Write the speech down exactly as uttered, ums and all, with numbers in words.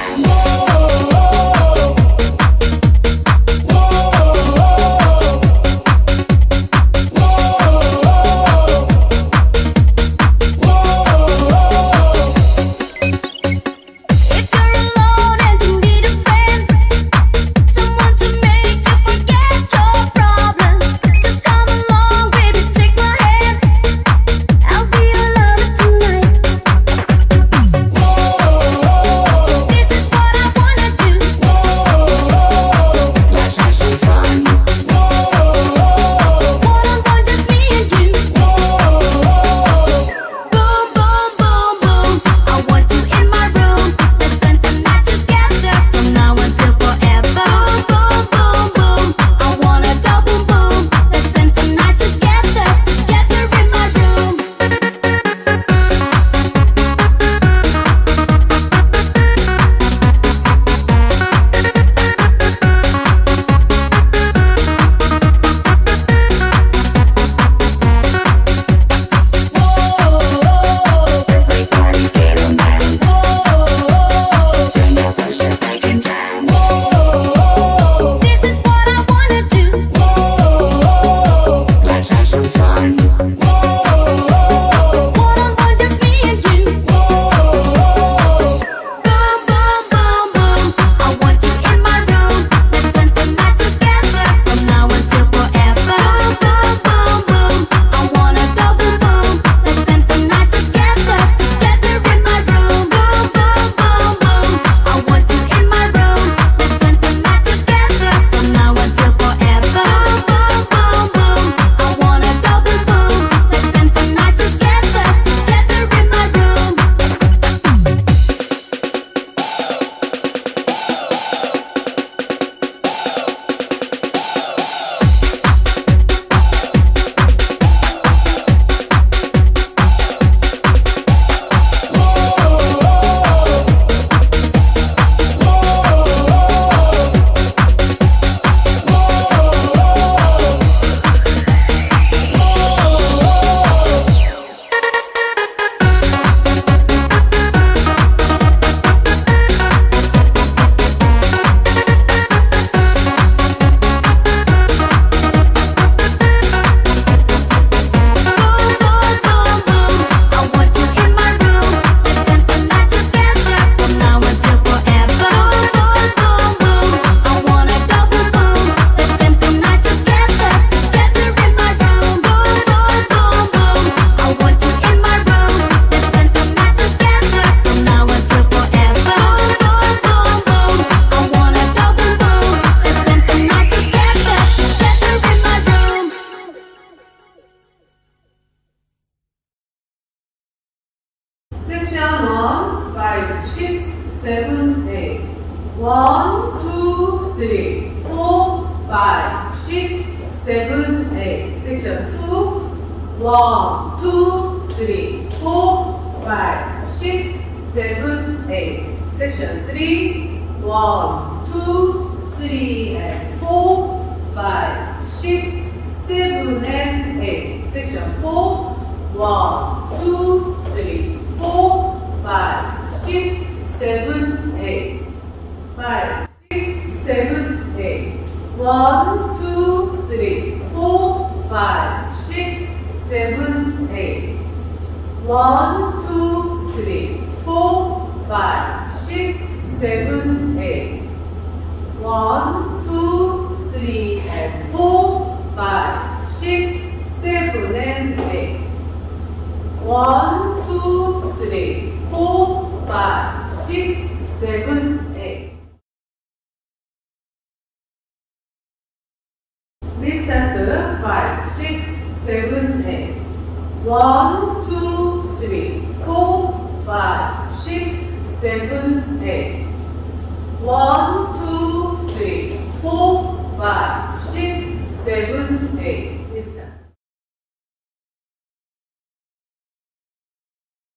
seven, eight. One, two, three, four, five, six, seven, eight. Section two. One, two, three, four, five, six, seven, eight. Section three. One, two, three, and four, five, six, seven, and eight. Section four. One, two, three, four, five, six, seven, eight. Five, six, seven, eight. One, two, three, four, five, six, seven, eight. One, two, three, four, five, six, seven, eight. One, two, three, and four, five, six, seven, and eight. One, two, three, four, five, six, seven, eight. List after five, six, seven, eight. One, two, three, four, five, six, seven, eight. One, two, three, four, five, six, seven,